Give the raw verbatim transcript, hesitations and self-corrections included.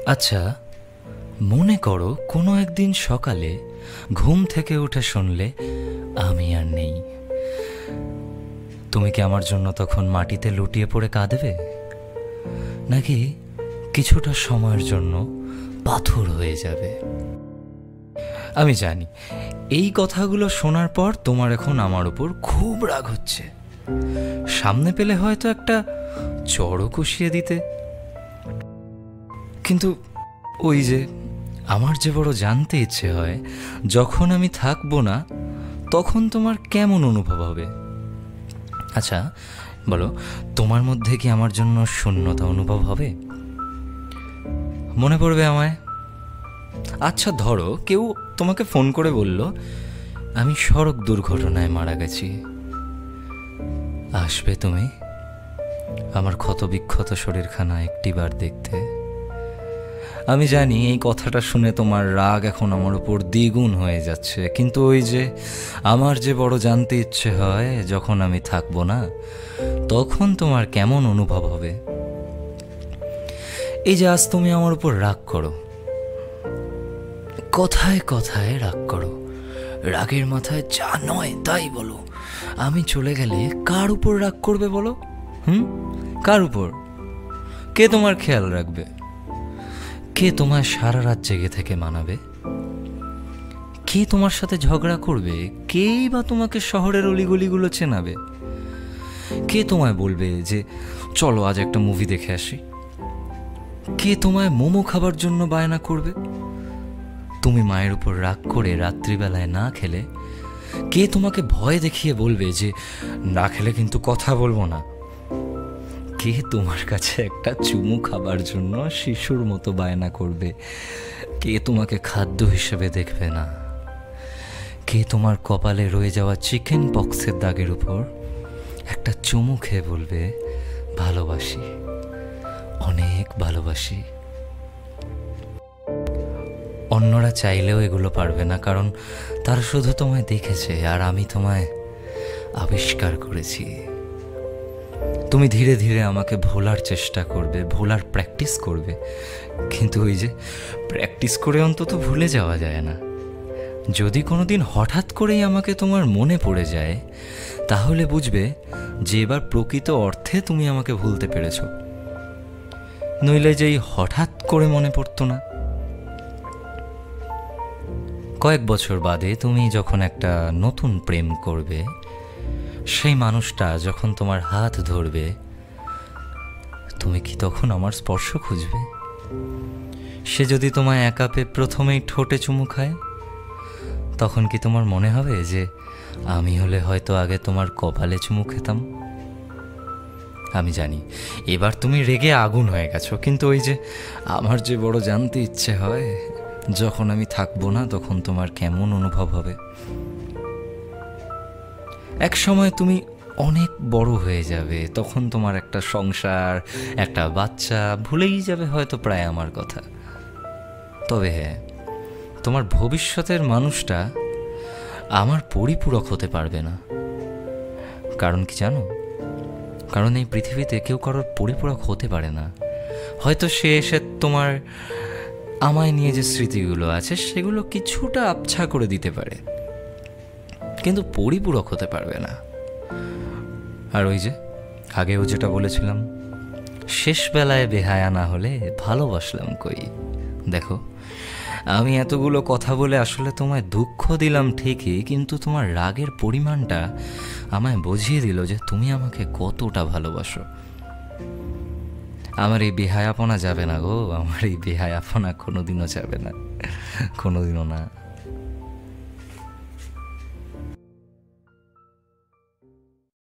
আচ্ছা, মনে করো কোনো একদিন সকালে ঘুম থেকে উঠে শুনলে আমি আর নেই। তুমি কি আমার জন্য তখন মাটিতে লুটিয়ে পড়ে কাঁদবে, নাকি কিছুটা সময়ের জন্য পাথর হয়ে যাবে? আমি জানি এই কথাগুলো শোনার পর তোমার এখন আমার উপর খুব রাগ হচ্ছে। সামনে পেলে হয়তো একটা চড়ও কষিয়ে দিতে, কিন্তু ওই যে আমার যে বড় জানতে ইচ্ছে হয়, যখন আমি থাকবো না তখন তোমার কেমন অনুভব হবে? আচ্ছা বলো, তোমার মধ্যে কি আমার জন্য শূন্যতা অনুভব হবে? মনে পড়বে আমায়? আচ্ছা ধরো কেউ তোমাকে ফোন করে বলল আমি সড়ক দুর্ঘটনায় মারা গেছি, আসবে তুমি আমার ক্ষতবিক্ষত শরীরখানা একটিবার দেখতে? আমি জানি এই কথাটা শুনে তোমার রাগ এখন আমার উপর দ্বিগুণ হয়ে যাচ্ছে, কিন্তু ওই যে আমার যে বড় জানতে ইচ্ছে হয়, যখন আমি থাকবো না তখন তোমার কেমন অনুভব হবে। এই যে আজ তুমি আমার উপর রাগ করো, কথায় কথায় রাগ করো, রাগের মাথায় যা নয় তাই বলো। আমি চলে গেলে কার উপর রাগ করবে বলো? হুম, কার উপর? কে তোমার খেয়াল রাখবে? কে তোমার সারা রাত জেগে থেকে মানাবে? কে তোমার সাথে ঝগড়া করবে? কেই বা তোমাকে শহরের অলিগলিগুলো চেনাবে? কে তোমায় বলবে যে চলো আজ একটা মুভি দেখে আসি? কে তোমায় মোমো খাবার জন্য বায়না করবে? তুমি মায়ের উপর রাগ করে রাত্রিবেলায় না খেলে কে তোমাকে ভয় দেখিয়ে বলবে যে না খেলে কিন্তু কথা বলবো না? কে তোমার কাছে একটা চুমু খাবার জন্য শিশুর মতো বায়না করবে? কে তোমাকে খাদ্য হিসেবে দেখবে না? কে তোমার কপালে রয়ে যাওয়া চিকেন পক্সের দাগের উপর একটা চুমু খেয়ে বলবে ভালোবাসি, অনেক ভালোবাসি? অন্যরা চাইলেও এগুলো পারবে না, কারণ তারা শুধু তোমায় দেখেছে আর আমি তোমায় আবিষ্কার করেছি। তুমি ধীরে ধীরে আমাকে ভোলার চেষ্টা করবে, ভোলার প্র্যাকটিস করবে, কিন্তু ওই যে প্র্যাকটিস করে অন্তত ভুলে যাওয়া যায় না। যদি কোনোদিন হঠাৎ করেই আমাকে তোমার মনে পড়ে যায়, তাহলে বুঝবে যে এবার প্রকৃত অর্থে তুমি আমাকে ভুলতে পেরেছ। নইলে যেই হঠাৎ করে মনে পড়তো না। কয়েক বছর বাদে তুমি যখন একটা নতুন প্রেম করবে, সেই মানুষটা যখন তোমার হাত ধরবে, তুমি কি তখন আমার স্পর্শ খুঁজবে? সে যদি তোমায় একা পেয়ে প্রথমেই ঠোঁটে চুমু খায়, তখন কি তোমার মনে হবে যে আমি হলে হয়তো আগে তোমার কপালে চুমু খেতাম? আমি জানি এবার তুমি রেগে আগুন হয়ে গেছো, কিন্তু ওই যে আমার যে বড় জানতে ইচ্ছে হয়, যখন আমি থাকবো না তখন তোমার কেমন অনুভব হবে। এক সময় তুমি অনেক বড় হয়ে যাবে, তখন তোমার একটা সংসার, একটা বাচ্চা, ভুলেই যাবে হয়তো প্রায় আমার কথা। তবে হ্যাঁ, তোমার ভবিষ্যতের মানুষটা আমার পরিপূরক হতে পারবে না। কারণ কি জানো? কারণ এই পৃথিবীতে কেউ কারোর পরিপূরক হতে পারে না। হয়তো সে এসে তোমার আমায় নিয়ে যে স্মৃতিগুলো আছে সেগুলো কিছুটা আবছা করে দিতে পারে, কিন্তু পরিপূরক হতে পারবে না। আর ওই যে আগেও যেটা বলেছিলাম, শেষ বেলায় বেহায়া না হলে ভালোবাসলাম কই। দেখো, আমি এতগুলো কথা বলে আসলে তোমায় দুঃখ দিলাম ঠিকই, কিন্তু তোমার রাগের পরিমাণটা আমায় বুঝিয়ে দিল যে তুমি আমাকে কতটা ভালোবাসো। আমার এই বেহায়াপনা যাবে না গো, আমার এই বেহায়াপনা কোনোদিনও যাবে না, কোনোদিনও না।